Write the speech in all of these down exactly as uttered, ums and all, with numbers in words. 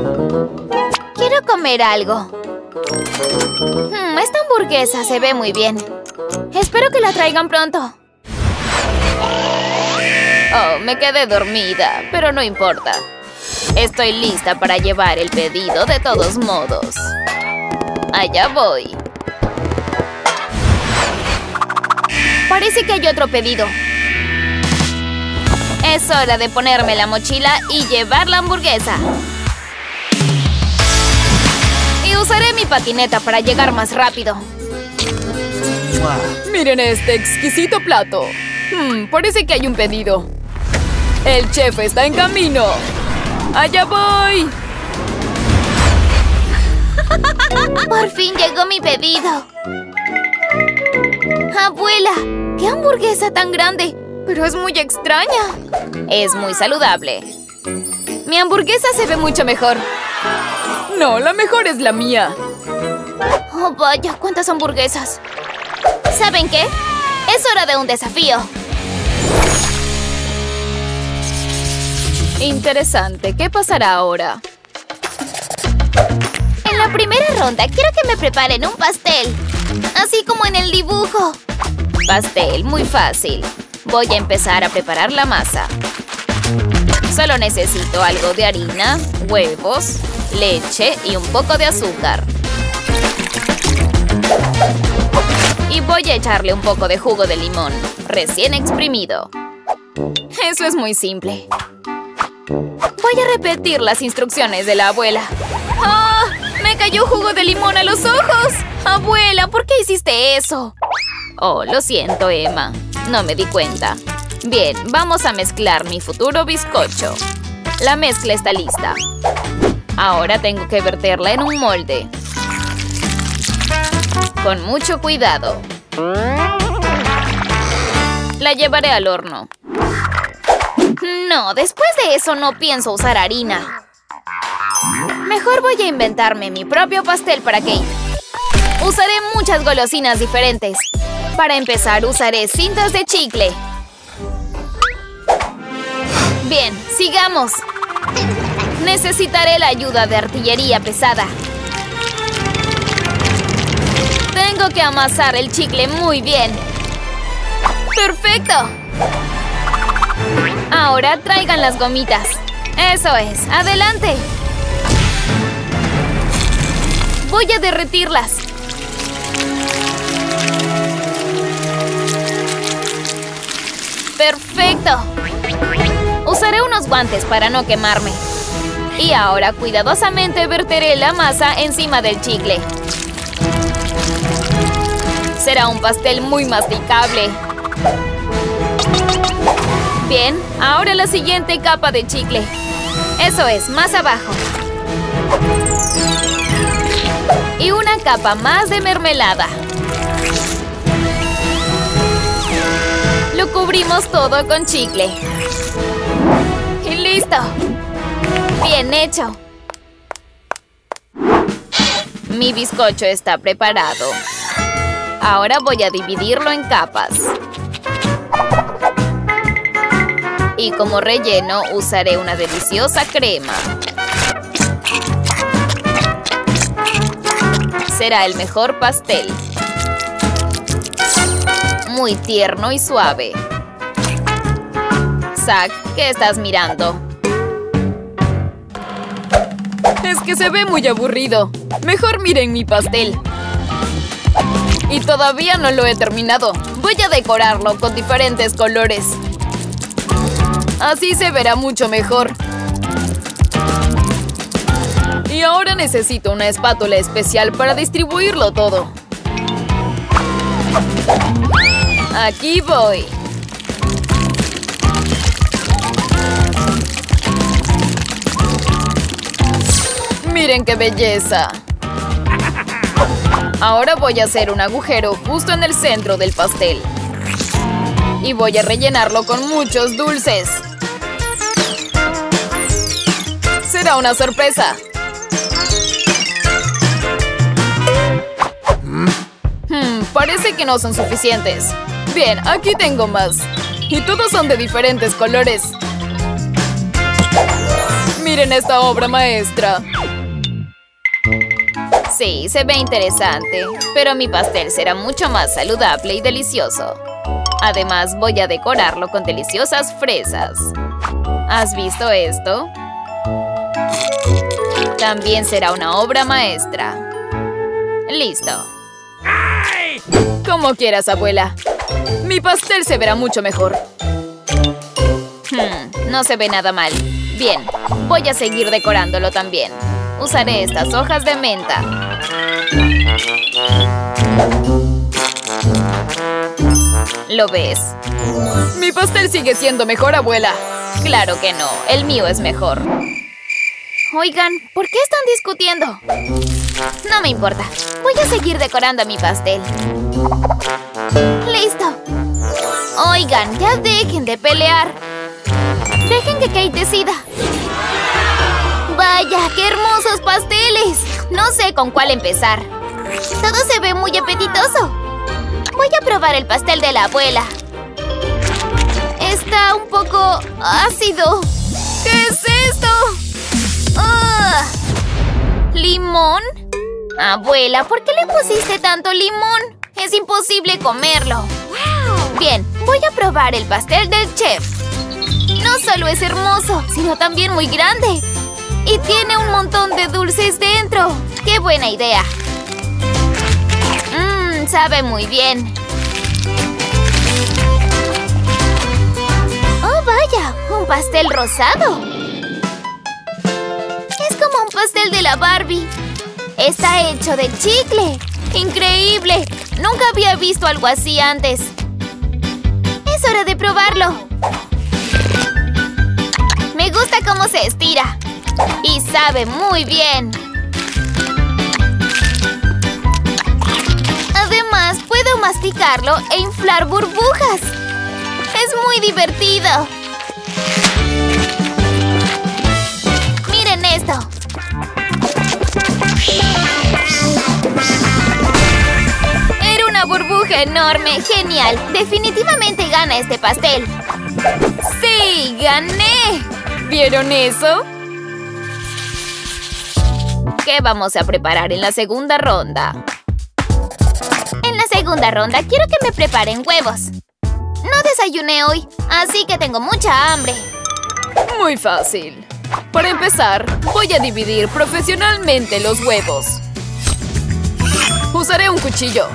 Quiero comer algo. Hmm, esta hamburguesa se ve muy bien. Espero que la traigan pronto. Oh, me quedé dormida, pero no importa. Estoy lista para llevar el pedido de todos modos. Allá voy. Parece que hay otro pedido. Es hora de ponerme la mochila y llevar la hamburguesa. Y usaré mi patineta para llegar más rápido. Miren este exquisito plato. Hmm, parece que hay un pedido. El chef está en camino. ¡Allá voy! Por fin llegó mi pedido. Abuela, ¿qué hamburguesa tan grande? Pero es muy extraña. Es muy saludable. Mi hamburguesa se ve mucho mejor. No, la mejor es la mía. Oh, vaya, ¿cuántas hamburguesas? ¿Saben qué? Es hora de un desafío. Interesante. ¿Qué pasará ahora? En la primera ronda quiero que me preparen un pastel. Así como en el dibujo. Pastel, muy fácil. Voy a empezar a preparar la masa. Solo necesito algo de harina, huevos, leche y un poco de azúcar. Y voy a echarle un poco de jugo de limón, recién exprimido. Eso es muy simple. Voy a repetir las instrucciones de la abuela. ¡Ah! ¡Me cayó jugo de limón a los ojos! Abuela, ¿por qué hiciste eso? Oh, lo siento, Emma. No me di cuenta. Bien, vamos a mezclar mi futuro bizcocho. La mezcla está lista. Ahora tengo que verterla en un molde. Con mucho cuidado. La llevaré al horno. No, después de eso no pienso usar harina. Mejor voy a inventarme mi propio pastel para Kate. Usaré muchas golosinas diferentes. Para empezar, usaré cintas de chicle. Bien, sigamos. Necesitaré la ayuda de artillería pesada. Tengo que amasar el chicle muy bien. ¡Perfecto! Ahora traigan las gomitas. Eso es, adelante. Voy a derretirlas. ¡Perfecto! Usaré unos guantes para no quemarme. Y ahora cuidadosamente verteré la masa encima del chicle. Será un pastel muy masticable. Bien, ahora la siguiente capa de chicle. Eso es, más abajo. Y una capa más de mermelada. Lo cubrimos todo con chicle. ¡Y listo! ¡Bien hecho! Mi bizcocho está preparado. Ahora voy a dividirlo en capas. Y como relleno usaré una deliciosa crema. Será el mejor pastel. Muy tierno y suave. Zack, ¿qué estás mirando? Es que se ve muy aburrido. Mejor miren mi pastel. Y todavía no lo he terminado. Voy a decorarlo con diferentes colores. Así se verá mucho mejor. Y ahora necesito una espátula especial para distribuirlo todo. Aquí voy. Miren qué belleza. Ahora voy a hacer un agujero justo en el centro del pastel. Y voy a rellenarlo con muchos dulces. Será una sorpresa. Hmm, parece que no son suficientes. Bien, aquí tengo más. Y todos son de diferentes colores. Miren esta obra maestra. Sí, se ve interesante, pero mi pastel será mucho más saludable y delicioso. Además, voy a decorarlo con deliciosas fresas. ¿Has visto esto? También será una obra maestra. Listo. Como quieras, abuela. Mi pastel se verá mucho mejor. Hmm, no se ve nada mal. Bien, voy a seguir decorándolo también. Usaré estas hojas de menta. ¿Lo ves? Mi pastel sigue siendo mejor, abuela. Claro que no, el mío es mejor. Oigan, ¿por qué están discutiendo? No me importa, voy a seguir decorando mi pastel. ¡Listo! Oigan, ya dejen de pelear. Dejen que Kate decida. ¡Vaya, qué hermosos pasteles! No sé con cuál empezar. Todo se ve muy apetitoso. Voy a probar el pastel de la abuela. Está un poco ácido. ¿Qué es esto? ¡Ugh! ¿Limón? Abuela, ¿por qué le pusiste tanto limón? Es imposible comerlo. Bien, voy a probar el pastel del chef. No solo es hermoso, sino también muy grande. Y tiene un montón de dulces dentro. ¡Qué buena idea! Mmm, sabe muy bien. ¡Oh, vaya! ¡Un pastel rosado! Es como un pastel de la Barbie. Está hecho de chicle. ¡Increíble! Nunca había visto algo así antes. Es hora de probarlo. Me gusta cómo se estira. Y sabe muy bien. Además, puedo masticarlo e inflar burbujas. Es muy divertido. Miren esto. Era una burbuja enorme. Genial. Definitivamente gana este pastel. ¡Sí! ¡Gané! ¿Vieron eso? ¿Qué vamos a preparar en la segunda ronda? En la segunda ronda quiero que me preparen huevos. No desayuné hoy, así que tengo mucha hambre. Muy fácil. Para empezar, voy a dividir profesionalmente los huevos. Usaré un cuchillo.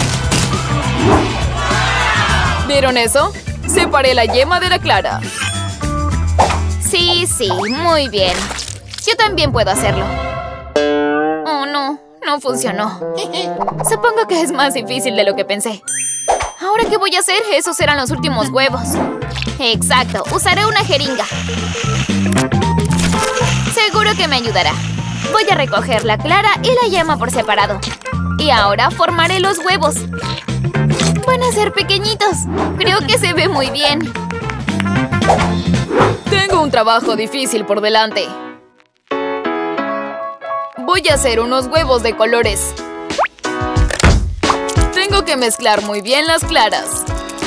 ¿Vieron eso? Separé la yema de la clara. Sí, sí, muy bien. Yo también puedo hacerlo. Oh, no, no funcionó. Supongo que es más difícil de lo que pensé. ¿Ahora qué voy a hacer? Esos serán los últimos huevos. Exacto, usaré una jeringa. Seguro que me ayudará. Voy a recoger la clara y la yema por separado. Y ahora formaré los huevos. Van a ser pequeñitos. Creo que se ve muy bien. Tengo un trabajo difícil por delante. Voy a hacer unos huevos de colores. Tengo que mezclar muy bien las claras.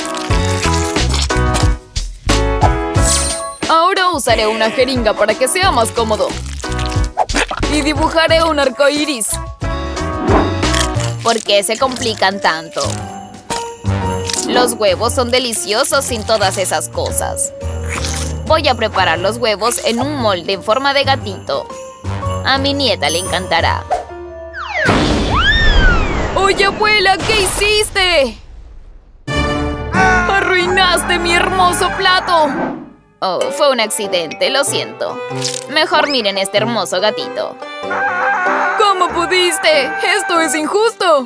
Ahora usaré una jeringa para que sea más cómodo. Y dibujaré un arco iris. ¿Por qué se complican tanto? Los huevos son deliciosos sin todas esas cosas. Voy a preparar los huevos en un molde en forma de gatito. A mi nieta le encantará. ¡Oye, abuela! ¿Qué hiciste? ¡Arruinaste mi hermoso plato! Oh, fue un accidente, lo siento. Mejor miren este hermoso gatito. ¿Cómo pudiste? ¡Esto es injusto!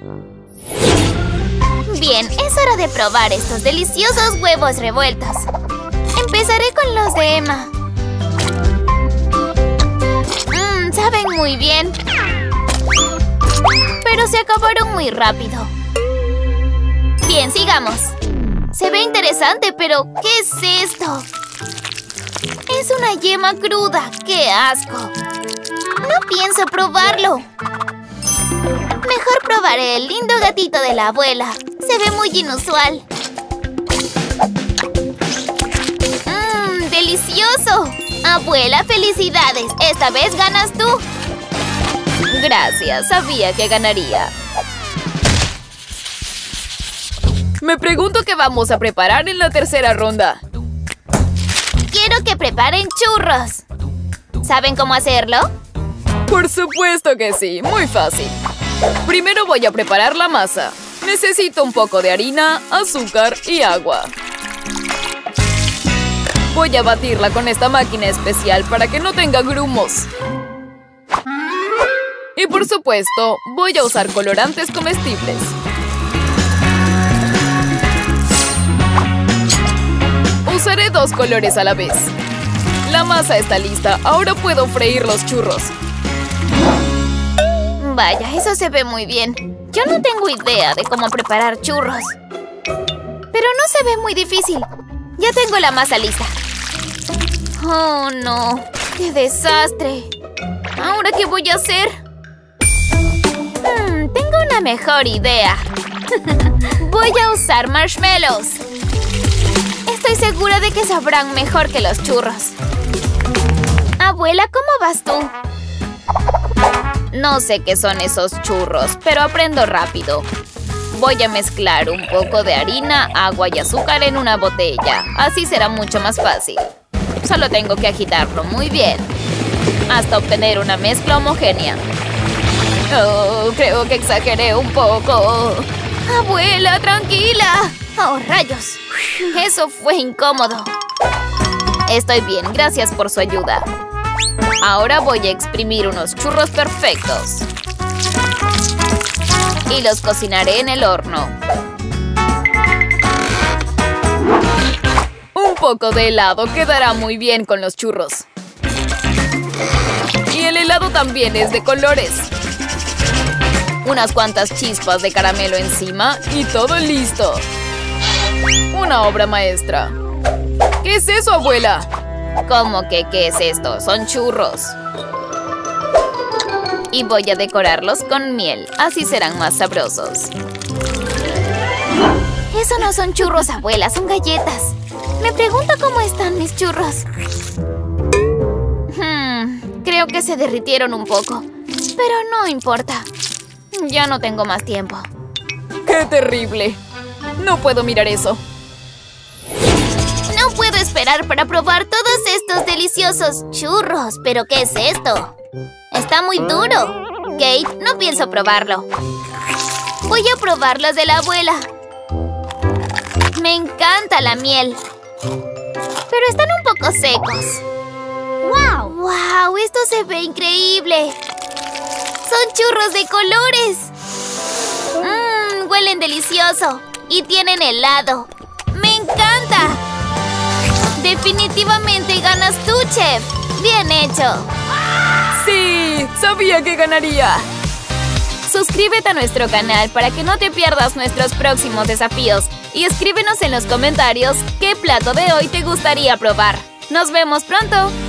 Bien, es hora de probar estos deliciosos huevos revueltos. Empezaré con los de Emma. Mmm, saben muy bien. Pero se acabaron muy rápido. Bien, sigamos. Se ve interesante, pero ¿qué es esto? Es una yema cruda. ¡Qué asco! No pienso probarlo. Mejor probaré el lindo gatito de la abuela. Se ve muy inusual. ¡Mmm, delicioso! Abuela, felicidades. Esta vez ganas tú. Gracias, sabía que ganaría. Me pregunto qué vamos a preparar en la tercera ronda. Quiero que preparen churros. ¿Saben cómo hacerlo? Por supuesto que sí, muy fácil. Primero voy a preparar la masa. Necesito un poco de harina, azúcar y agua. Voy a batirla con esta máquina especial para que no tenga grumos. Y por supuesto, voy a usar colorantes comestibles. Usaré dos colores a la vez. La masa está lista, ahora puedo freír los churros. Vaya, eso se ve muy bien. Yo no tengo idea de cómo preparar churros. Pero no se ve muy difícil. Ya tengo la masa lista. Oh, no. ¡Qué desastre! ¿Ahora qué voy a hacer? Hmm, tengo una mejor idea. Voy a usar marshmallows. Estoy segura de que sabrán mejor que los churros. Abuela, ¿cómo vas tú? No sé qué son esos churros, pero aprendo rápido. Voy a mezclar un poco de harina, agua y azúcar en una botella. Así será mucho más fácil. Solo tengo que agitarlo muy bien, hasta obtener una mezcla homogénea. Oh, creo que exageré un poco. Abuela, tranquila. ¡Oh, rayos! Eso fue incómodo. Estoy bien, gracias por su ayuda. Ahora voy a exprimir unos churros perfectos. Y los cocinaré en el horno. Un poco de helado quedará muy bien con los churros. Y el helado también es de colores. Unas cuantas chispas de caramelo encima y todo listo. Una obra maestra. ¿Qué es eso, abuela? ¿Cómo que qué es esto? Son churros. Y voy a decorarlos con miel. Así serán más sabrosos. Eso no son churros, abuela. Son galletas. Me pregunto cómo están mis churros. Hmm, creo que se derritieron un poco. Pero no importa. Ya no tengo más tiempo. ¡Qué terrible! No puedo mirar eso. No puedo esperar para probar todos estos deliciosos churros. ¿Pero qué es esto? Está muy duro. Kate, no pienso probarlo. Voy a probar los de la abuela. Me encanta la miel. Pero están un poco secos. ¡Wow! ¡Wow! Esto se ve increíble. ¡Son churros de colores! ¡Mmm! Huelen delicioso. Y tienen helado. ¡Me encanta! Definitivamente ganas tú, chef. ¡Bien hecho! ¡Sí! ¡Sabía que ganaría! Suscríbete a nuestro canal para que no te pierdas nuestros próximos desafíos. Y escríbenos en los comentarios qué plato de hoy te gustaría probar. ¡Nos vemos pronto!